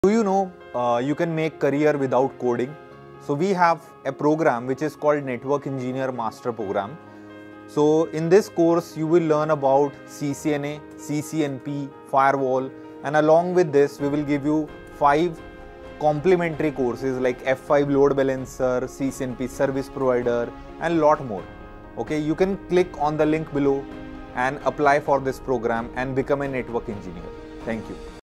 Do you know you can make career without coding? So we have a program which is called Network Engineer Master Program. So in this course you will learn about CCNA, CCNP, firewall, and along with this we will give you 5 complementary courses like F5 load balancer, CCNP service provider, and lot more. Okay, you can click on the link below and apply for this program and become a network engineer. Thank you.